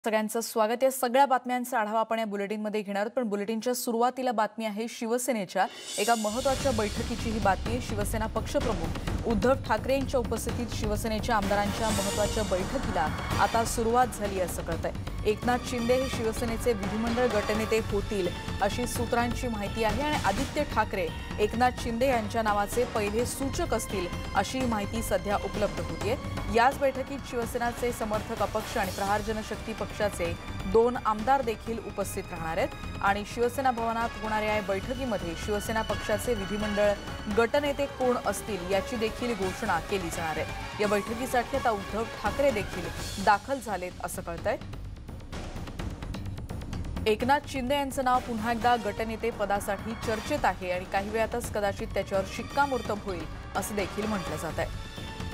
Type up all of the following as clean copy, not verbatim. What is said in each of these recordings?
सगळ्यांचं स्वागत आहे। सगळ्या बातम्यांचा आढावा आपण या बुलेटिनमध्ये घेणार आहोत, पण बुलेटिनच्या सुरुवातीला बातमी आहे शिवसेनेच्या एका महत्त्वाच्या बैठकीची। ही बातमी आहे शिवसेना पक्षप्रमुख उद्धव ठाकरे यांच्या उपस्थितीत शिवसेनेच्या आमदारांच्या महत्त्वाच्या बैठकीला आता सुरुवात झाली असं कळतंय। एकनाथ शिंदे हे शिवसेनेचे विधिमंडळ गटनेते होतील अशी सूत्रांची माहिती आहे आणि आदित्य ठाकरे एकनाथ शिंदे यांच्या नावाचे पहिले सूचक असतील अशी माहिती सध्या उपलब्ध होतीये। याच बैठकीत शिवसेनाचे समर्थक अपक्ष आणि प्रहार जनशक्ती पक्षाचे 2 आमदार देखील उपस्थित राहणार आहेत आणि शिवसेना भवनात होणाऱ्या या बैठकीमध्ये शिवसेना पक्षाचे विधिमंडळ गटनेते कोण असतील याची देखील घोषणा केली जाणार आहे। या बैठकीसाठी आता उद्धव ठाकरे देखील दाखल झालेत असं कळतंय। एकनाथ शिंदे यांचं नाव पुन्हा एकदा गटनेते पदासाठी चर्चेत आहे आणि काही वेळातच कदाचित त्याच्यावर शिक्कामोर्तब होईल असं देखील म्हटलं जात आहे।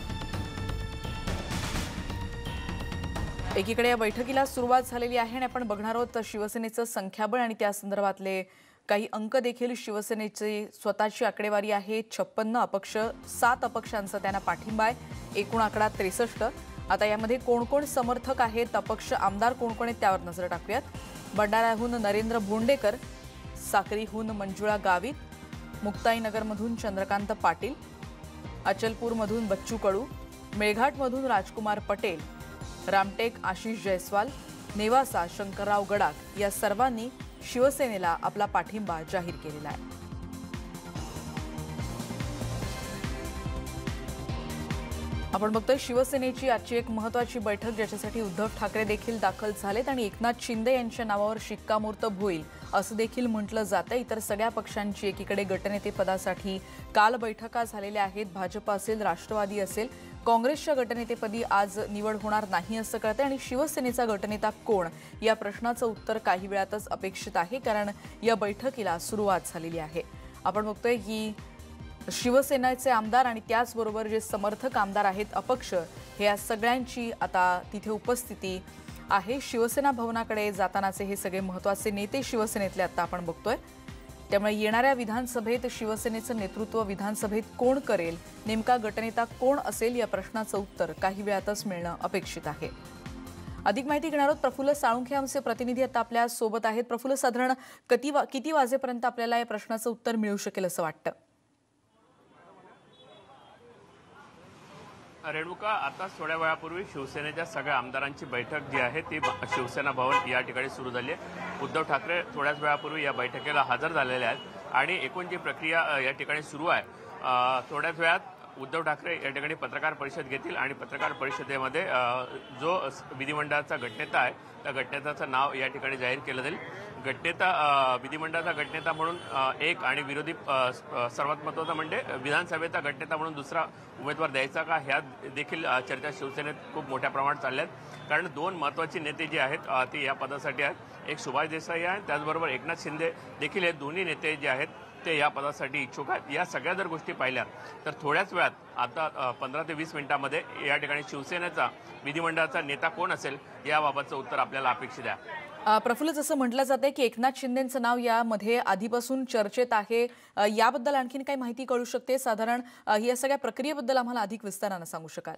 एकीकडे या बैठकीला सुरुवात झालेली आहे आणि आपण बघणार आहोत शिवसेनेचं संख्याबळ आणि त्या संदर्भातले काही अंक देखील। शिवसेनेची स्वतःची आकडेवारी आहे 56 अपक्ष, 7 अपक्षांचा त्यांना पाठिंबा आहे, एकूण आकडा 63। आता यामध्ये कोण कोण समर्थक आहेत, अपक्ष आमदार कोण कोण आहेत त्यावर नजर टाकूयात। भंडाऱ्याहून नरेंद्र भोंडेकर, साक्रीहून मंजुळा गावित, मुक्ताईनगरमधून चंद्रकांत पाटील, अचलपूरमधून बच्चू कडू, मेळघाटमधून राजकुमार पटेल, रामटेक आशिष जयस्वाल, नेवासा शंकरराव गडाख या सर्वांनी शिवसेनेला आपला पाठिंबा जाहीर केलेला आहे। आपण बघतोय शिवसेनेची आजची एक महत्त्वाची बैठक ज्याच्यासाठी उद्धव ठाकरे देखील दाखल झालेत आणि एकनाथ शिंदे यांच्या नावावर शिक्कामोर्तब होईल असं देखील म्हटलं जातं। इतर सगळ्या पक्षांची एकीकडे गटनेते पदासाठी काल बैठका झालेल्या आहेत। भाजप असेल, राष्ट्रवादी असेल, काँग्रेसच्या गटनेतेपदी आज निवड होणार नाही असं कळतंय आणि शिवसेनेचा गटनेता कोण या प्रश्नाचं उत्तर काही वेळातच अपेक्षित आहे, कारण या बैठकीला सुरुवात झालेली आहे। आपण बघतोय की शिवसेनेचे आमदार आणि त्याचबरोबर जे समर्थक आमदार आहेत अपक्ष, हे या सगळ्यांची आता तिथे उपस्थिती आहे। शिवसेना भवनाकडे जातानाचे हे सगळे महत्त्वाचे नेते शिवसेनेतले आता आपण बघतोय। त्यामुळे येणाऱ्या विधानसभेत शिवसेनेचं नेतृत्व विधानसभेत कोण करेल, नेमका गटनेता कोण असेल या प्रश्नाचं उत्तर काही वेळातच मिळणं अपेक्षित आहे। अधिक माहिती घेणार आहोत प्रफुल्ल साळुंखे आमचे प्रतिनिधी आता आपल्या सोबत आहेत। प्रफुल्ल, साधारण किती वाजेपर्यंत आपल्याला या प्रश्नाचं उत्तर मिळू शकेल असं वाटतं? रेणुका, आता थोड्या वेळापूर्वी शिवसेनेच्या सगळ्या आमदारांची बैठक जी आहे ती शिवसेना भवन या ठिकाणी सुरू झाली आहे। उद्धव ठाकरे थोड्याच वेळापूर्वी या बैठकीला हजर झालेले आहेत आणि एकूण जी प्रक्रिया या ठिकाणी सुरू आहे, थोड्याच वेळात उद्धव ठाकरे या ठिकाणी पत्रकार परिषद घेतील आणि पत्रकार परिषदेमध्ये जो विधिमंडळाचा गटनेता आहे त्या गटनेत्याचं नाव या ठिकाणी जाहीर केलं जाईल। गटनेता विधिमंडळाचा गटनेता म्हणून एक आणि विरोधी सर्वात महत्त्वाचा म्हणजे विधानसभेचा गटनेता म्हणून दुसरा उमेदवार द्यायचा का, ह्या देखील चर्चा शिवसेनेत खूप मोठ्या प्रमाणात चालल्या आहेत। कारण 2 महत्त्वाचे नेते जे आहेत ते या पदासाठी आहेत, एक सुभाष देसाई आहे, त्याचबरोबर एकनाथ शिंदे देखील हे दोन्ही नेते जे आहेत ते या पदासाठी इच्छुक आहेत। या सगळ्या जर गोष्टी पाहिल्या तर थोड्याच वेळात आता 15 ते 20 मिनिटांमध्ये या ठिकाणी शिवसेनेचा विधिमंडळाचा नेता कोण असेल याबाबतचं उत्तर आपल्याला अपेक्षित आहे। प्रफुल्ल, जसं म्हटलं जातंय की एकनाथ शिंदेंचं नाव यामध्ये आधीपासून चर्चेत आहे, याबद्दल आणखीन काही माहिती कळू शकते? साधारण या सगळ्या प्रक्रियेबद्दल आम्हाला अधिक विस्तारानं सांगू शकाल?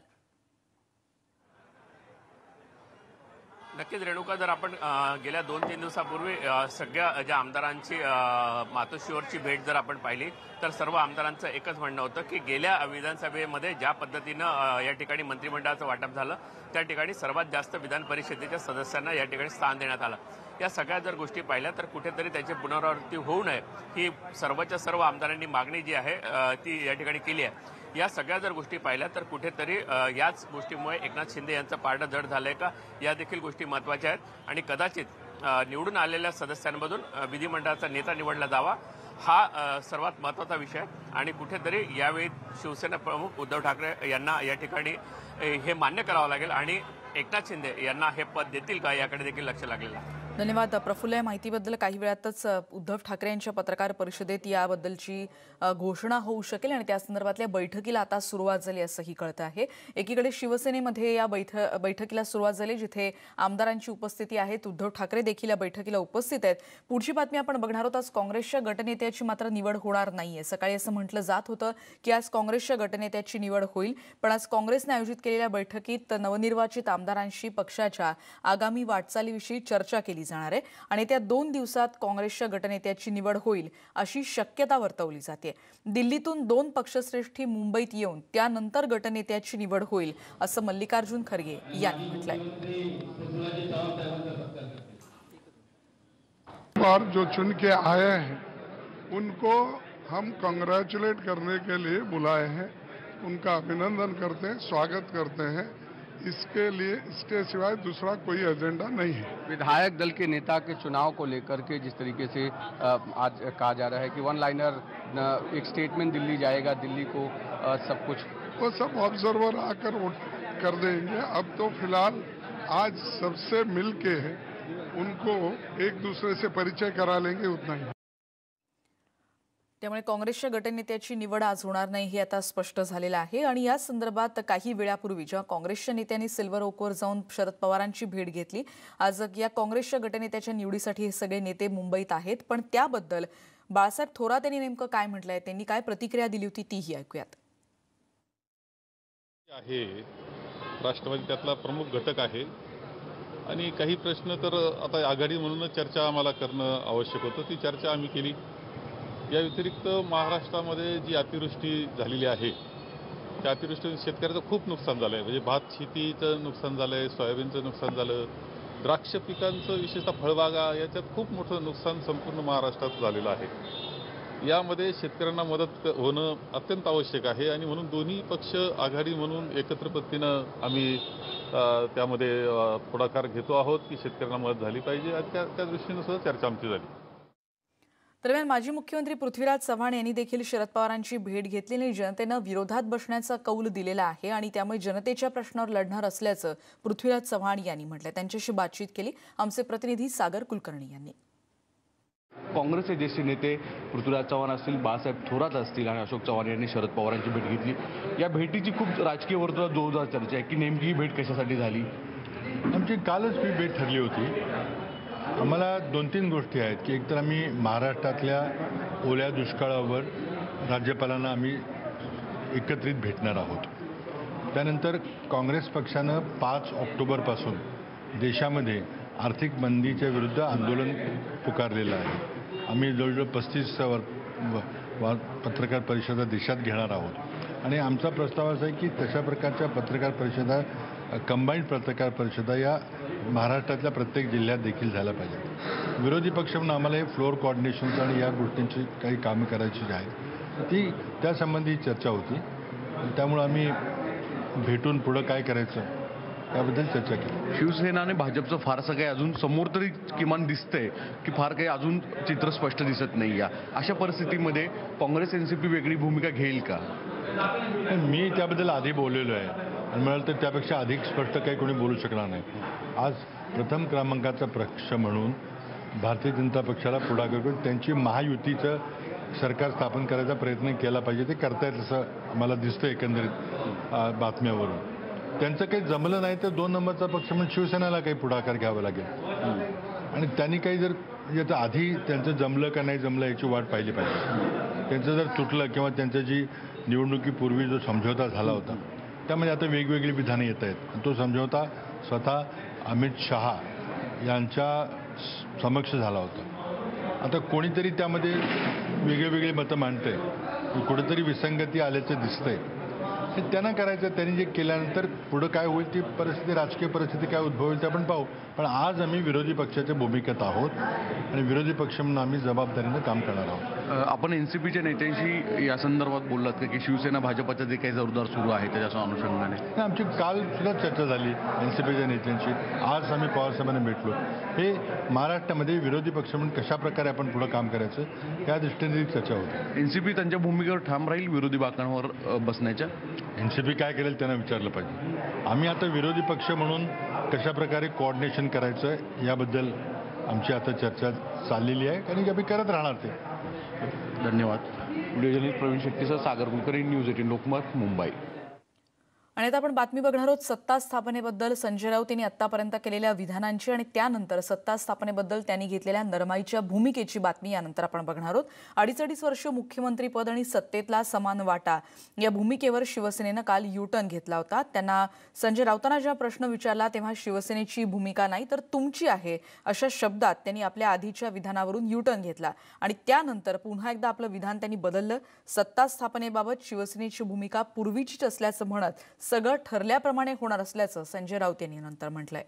नक्कीच रेणुका, जर आपण गेल्या 2-3 दिवसापूर्वी सगळ्या ज्या आमदारांची मातोश्रीवरची भेट जर आपण पाहिली तर सर्व आमदारांचं एकच म्हणणं होतं की गेल्या विधानसभेमध्ये ज्या पद्धतीनं या ठिकाणी मंत्रिमंडळाचं वाटप झालं त्या ठिकाणी सर्वात जास्त विधान परिषदेच्या सदस्यांना या ठिकाणी स्थान देण्यात आलं। या सगळ्या जर गोष्टी पाहिल्या तर कुठेतरी त्याची पुनरावृत्ती होऊ नये ही सर्वच्या सर्व आमदारांनी मागणी जी आहे ती या ठिकाणी केली आहे। या सगळ्या जर गोष्टी पाहिल्या तर कुठेतरी याच गोष्टीमुळे एकनाथ शिंदे यांचं पारडं जड झालंय का, या देखील गोष्टी महत्त्वाच्या आहेत आणि कदाचित निवडून आलेल्या सदस्यांमधून विधिमंडळाचा नेता निवडला जावा हा सर्वात महत्त्वाचा विषय आहे आणि कुठेतरी यावेळी शिवसेना प्रमुख उद्धव ठाकरे यांना या ठिकाणी हे मान्य करावं लागेल आणि एकनाथ शिंदे यांना हे पद देतील का याकडे देखील लक्ष लागलेलं आहे। धन्यवाद प्रफुल्ल. या माहितीबद्दल काही वेळातच उद्धव ठाकरे यांच्या पत्रकार परिषदेत याबद्दलची घोषणा होऊ शकेल आणि त्या संदर्भातल्या बैठकीला आता सुरुवात झाली असंही कळतं आहे. एकीकडे शिवसेनेमध्ये या बैठकीला सुरुवात झाली जिथे आमदारांची उपस्थिती आहे. उद्धव ठाकरे देखील या बैठकीला उपस्थित आहेत. पुढची बातमी आपण बघणार आहोत. आज काँग्रेसच्या गटनेत्याची मात्र निवड होणार नाहीये. सकाळी असं म्हटलं जात होतं की आज काँग्रेसच्या गटनेत्याची निवड होईल, पण आज काँग्रेसने आयोजित केलेल्या बैठकीत नवनिर्वाचित आमदारांशी पक्षाच्या आगामी वाटचालीविषयी चर्चा केली जाणार आहे आणि त्या 2 दिवसात काँग्रेसच्या गटनेत्याची निवड होईल अशी शक्यता वर्तवली जाते. दिल्लीतून 2 पक्षश्रेष्ठी मुंबईत येऊन त्यानंतर गटनेत्याची निवड होईल असं मल्लिकार्जुन खरगे यांनी म्हटलंय. और जो चुन के आए हैं उनको हम कांग्रेचुलेट करने के लिए बुलाए हैं, उनका अभिनंदन करते हैं, स्वागत करते हैं. इसके सिवाय दूसरा कोई एजेंडा नहीं है. विधायक दल के नेता के चुनाव को लेकर के जिस तरीके से आज कहा जा रहा है कि वन लाइनर एक स्टेटमेंट दिल्ली जाएगा, दिल्ली को सब कुछ वो सब ऑब्जर्वर आकर वोट कर देंगे. अब तो फिलहाल आज सबसे मिलके उनको एक दूसरे से परिचय करा लेंगे, उतना ही. त्यामुळे काँग्रेसच्या गटनेत्याची निवड आज होणार नाही हे आता स्पष्ट झालेलं आहे. आणि या संदर्भात काही वेळापूर्वी जेव्हा काँग्रेसच्या नेत्यांनी सिल्वर ओकवर जाऊन शरद पवारांची भेट घेतली, आज या काँग्रेसच्या गटनेत्याच्या निवडीसाठी हे सगळे नेते मुंबईत आहेत. पण त्याबद्दल बाळासाहेब थोरात यांनी नेमकं काय म्हटलंय, त्यांनी काय प्रतिक्रिया दिली होती तीही ऐकूयात. आहे राष्ट्रवादी त्यातला प्रमुख घटक आहे आणि काही प्रश्न तर आता आघाडी म्हणूनच चर्चा आम्हाला करणं आवश्यक होतं. ती चर्चा आम्ही केली. या व्यतिरिक्त महाराष्ट्रामध्ये जी अतिवृष्टी झालेली आहे त्या अतिवृष्टीने शेतकऱ्याचं खूप नुकसान झालं आहे. म्हणजे भात शेतीचं नुकसान झालं आहे, सोयाबीनचं नुकसान झालं, द्राक्ष पिकांचं विशेषतः फळबागा याच्यात खूप मोठं नुकसान संपूर्ण महाराष्ट्रात झालेलं आहे. यामध्ये शेतकऱ्यांना मदत होणं अत्यंत आवश्यक आहे आणि म्हणून दोन्ही पक्ष आघाडी म्हणून एकत्र पद्धतीनं आम्ही त्यामध्ये पुढाकार घेतो आहोत की शेतकऱ्यांना मदत झाली पाहिजे आणि त्या दृष्टीनं सुद्धा चर्चा आमची झाली. दरम्यान माजी मुख्यमंत्री पृथ्वीराज चव्हाण यांनी देखील शरद पवारांची भेट घेतली आणि जनतेनं विरोधात बसण्याचा कौल दिलेला आहे आणि त्यामुळे जनतेच्या प्रश्नावर लढणार असल्याचं पृथ्वीराज चव्हाण यांनी म्हटलं. त्यांच्याशी बातचीत केली आमचे प्रतिनिधी सागर कुलकर्णी यांनी. काँग्रेसचे ज्येष्ठ नेते पृथ्वीराज चव्हाण असतील, बाळासाहेब थोरात असतील आणि अशोक चव्हाण यांनी शरद पवारांची भेट घेतली. या भेटीची खूप राजकीय वर्तुळात जोरदार चर्चा आहे की नेमकी ही भेट कशासाठी झाली. आमची कालच ही भेट ठरली होती. आम्हाला 2-3 गोष्टी आहेत की एकतर आम्ही महाराष्ट्रातल्या ओल्या दुष्काळावर राज्यपालांना आम्ही एकत्रित भेटणार आहोत. त्यानंतर काँग्रेस पक्षानं 5 ऑक्टोबरपासून देशामध्ये आर्थिक मंदीच्या विरुद्ध आंदोलन पुकारलेलं आहे. आम्ही जवळजवळ 35 पत्रकार परिषदा देशात घेणार आहोत आणि आमचा प्रस्ताव असा आहे की तशा प्रकारच्या पत्रकार परिषदा, कंबाईंड पत्रकार परिषदा या महाराष्ट्रातल्या प्रत्येक जिल्ह्यात देखील झाल्या पाहिजेत. विरोधी पक्ष म्हणून आम्हाला हे फ्लोअर कोऑर्डिनेशनचं आणि या गोष्टींची काही कामं करायची आहेत ती त्यासंबंधी चर्चा होती. त्यामुळं आम्ही भेटून पुढं काय करायचं याबद्दल चर्चा केली. शिवसेना आणि भाजपचं फारसं काही अजून समोर तरी किमान दिसतंय की फार काही अजून चित्र स्पष्ट दिसत नाही. अशा परिस्थितीमध्ये काँग्रेस एनसीपी वेगळी भूमिका घेईल का? मी त्याबद्दल आधी बोललेलो आहे आणि म्हणाल तर त्यापेक्षा अधिक स्पष्ट काही कोणी बोलू शकणार नाही. आज प्रथम क्रमांकाचा पक्ष म्हणून भारतीय जनता पक्षाला पुढाकार करून त्यांची महायुतीचं सरकार स्थापन करायचा प्रयत्न केला पाहिजे. ते करतायत असं मला दिसतं एकंदरीत बातम्यावरून. त्यांचं काही जमलं नाही तर 2 नंबरचा पक्ष म्हणून शिवसेनेला काही पुढाकार घ्यावा लागेल आणि त्यांनी काही जर याचं आधी त्यांचं जमलं का नाही जमलं याची वाट पाहिली पाहिजे. त्यांचं जर तुटलं किंवा त्यांचं जी निवडणुकीपूर्वी जो समझोता झाला होता त्यामध्ये आता वेगवेगळी विधानं येत आहेत. तो समझोता स्वतः अमित शहा यांच्या समक्ष झाला होता. आता कोणीतरी त्यामध्ये वेगळी मतं मांडतंय, कुठेतरी विसंगती आल्याचं दिसतंय. हे त्यांना करायचं. त्यांनी जे केल्यानंतर पुढं काय होईल ती परिस्थिती, राजकीय परिस्थिती काय उद्भवेल ते आपण पाहू. पण आज आम्ही विरोधी पक्षाच्या भूमिकेत आहोत आणि विरोधी पक्ष म्हणून आम्ही जबाबदारीनं काम करणार आहोत. आपण एनसीपीच्या नेत्यांशी या संदर्भात बोललात का की शिवसेना भाजपचं जे काही जोरदार सुरू आहे त्याच्या अनुषंगाने? आमची काल सुद्धा चर्चा झाली एनसीपीच्या नेत्यांशी. आज आम्ही पवारसाहेबांना भेटलो. हे महाराष्ट्रामध्ये विरोधी पक्ष म्हणून कशा प्रकारे आपण पुढं काम करायचं या दृष्टीने चर्चा होती. एनसीपी त्यांच्या भूमिकेवर ठाम राहील विरोधी बाकांवर बसण्याच्या? एनसीपी काय करेल त्यांना विचारलं पाहिजे. आम्ही आता विरोधी पक्ष म्हणून कशा प्रकारे कोऑर्डिनेशन करायचं याबद्दल आमची आता चर्चा चाललेली आहे आणि आम्ही करत राहणार ते. धन्यवाद. व्हिडिओ जर्नलिस्ट प्रवीण शेट्टीसह सागर कुलकर्णी, न्यूज 18 लोकमत, मुंबई. आणि आता आपण बातमी बघणार आहोत सत्ता स्थापनेबद्दल संजय राऊत यांनी आतापर्यंत केलेल्या विधानांची आणि त्यानंतर सत्ता स्थापनेबद्दल त्यांनी घेतलेल्या नरमाईच्या भूमिकेची बातमी यानंतर आपण बघणार आहोत. 2.5 वर्ष मुख्यमंत्रीपद आणि सत्तेतला समान वाटा या भूमिकेवर शिवसेनेनं काल युटर्न घेतला होता. त्यांना संजय राऊतांना जेव्हा प्रश्न विचारला तेव्हा शिवसेनेची भूमिका नाही तर तुमची आहे अशा शब्दात त्यांनी आपल्या आधीच्या विधानावरून युटर्न घेतला आणि त्यानंतर पुन्हा एकदा आपलं विधान त्यांनी बदललं. सत्ता स्थापनेबाबत शिवसेनेची भूमिका पूर्वीचीच असल्याचं म्हणत सगळं ठरल्याप्रमाणे होणार असल्याचं संजय राऊत यांनी नंतर म्हटलंय.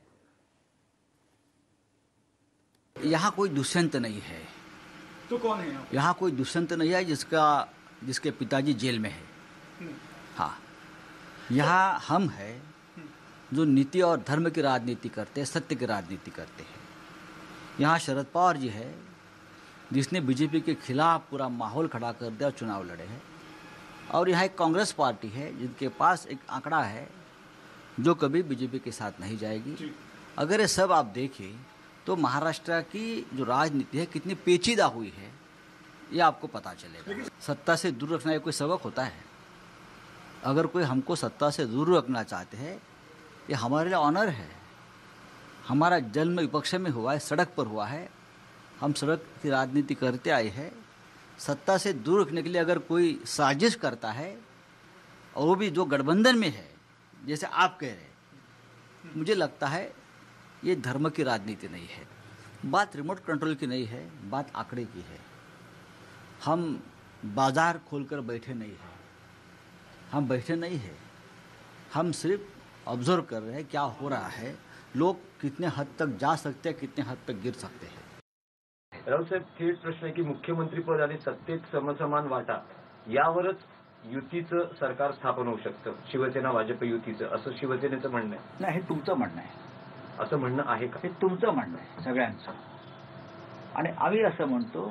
यहाँ कोई दुष्यंत नहीं है. तो कौन है यहाँ कोई दुष्यंत नहीं है जिसके पिताजी जेल में है. हाँ, यहाँ हम है जो नीति और धर्म की राजनीति करते हैं, सत्य की राजनीति करते हैं. यहाँ शरद पवार जी है जिसने बीजेपी के खिलाफ पूरा माहौल खड़ा कर दिया और चुनाव लड़े हैं. और यहाँ एक कांग्रेस पार्टी है जिनके पास एक आंकड़ा है जो कभी बीजेपी के साथ नहीं जाएगी. अगर ये सब आप देखें तो महाराष्ट्र की जो राजनीति है कितनी पेचीदा हुई है ये आपको पता चलेगा. सत्ता से दूर रखना ये कोई सबक होता है? अगर कोई हमको सत्ता से दूर रखना चाहते हैं ये हमारे लिए ऑनर है. हमारा जन्म विपक्ष में हुआ है, सड़क पर हुआ है, हम सड़क की राजनीति करते आए हैं. सत्ता से दूर रखने के लिए अगर कोई साजिश करता है और वो भी जो गठबंधन में है जैसे आप कह रहे हैं, मुझे लगता है ये धर्म की राजनीति नहीं है. बात रिमोट कंट्रोल की नहीं है, बात आंकड़े की है. हम बाजार खोलकर बैठे नहीं हैं, हम बैठे नहीं हैं, हम सिर्फ ऑब्जर्व कर रहे हैं क्या हो रहा है, लोग कितने हद तक जा सकते हैं, कितने हद तक गिर सकते हैं. राऊत साहेब, थेट प्रश्न आहे की मुख्यमंत्रीपद आणि सत्तेत समसमान वाटा यावरच युतीचं सरकार स्थापन होऊ शकतं, शिवसेना भाजप युतीचं, असं शिवसेनेचं म्हणणं आहे. नाही, हे तुमचं म्हणणं आहे. असं म्हणणं आहे का? हे तुमचं म्हणणं आहे सगळ्यांचं. आणि आम्ही असं म्हणतो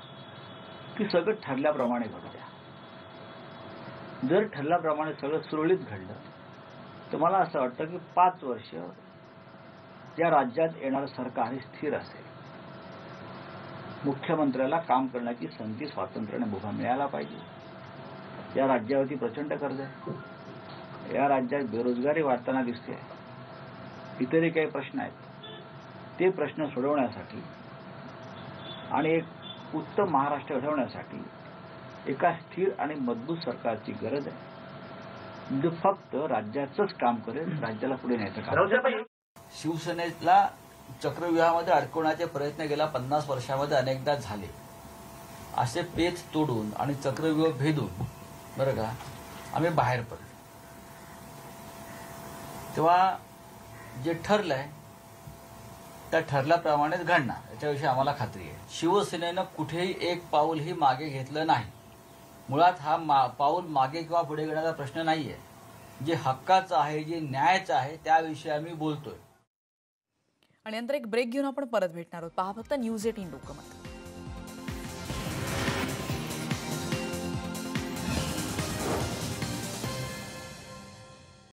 की सगळं ठरल्याप्रमाणे घडू द्या. जर ठरल्याप्रमाणे सगळं सुरळीत घडलं तर मला असं वाटतं की 5 वर्ष या राज्यात येणारं सरकार हे स्थिर असेल. मुख्यमंत्र्याला काम करण्याची संधी स्वातंत्र्याने मुभा मिळायला पाहिजे. या राज्यावरती प्रचंड कर्ज आहे. या राज्यात बेरोजगारी वाढताना दिसते आहे. इतरही काही प्रश्न आहेत. ते प्रश्न सोडवण्यासाठी आणि एक उत्तम महाराष्ट्र घडवण्यासाठी एका स्थिर आणि मजबूत सरकारची गरज आहे, जो फक्त राज्याचंच काम करेल, राज्याला पुढे न्यायचं काम. शिवसेनेला चक्रव्यूहामध्ये अडकवण्याचे प्रयत्न गेल्या 50 वर्षामध्ये अनेकदा झाले. असे पेच तोडून आणि चक्रव्यूह भेदून बरं का आम्ही बाहेर पडलो. तेव्हा जे ठरलंय त्या ठरल्याप्रमाणेच घडणार याच्याविषयी आम्हाला खात्री आहे. शिवसेनेनं कुठेही एक पाऊलही मागे घेतलं नाही. मुळात हा पाऊल मागे किंवा पुढे घेण्याचा प्रश्न नाहीये. जे हक्काचं आहे, जे न्यायाचं आहे त्याविषयी आम्ही बोलतोय. आणि नंतर एक ब्रेक घेऊन आपण परत भेटणार आहोत. पहा फक्त न्यूज 18 लोकमत.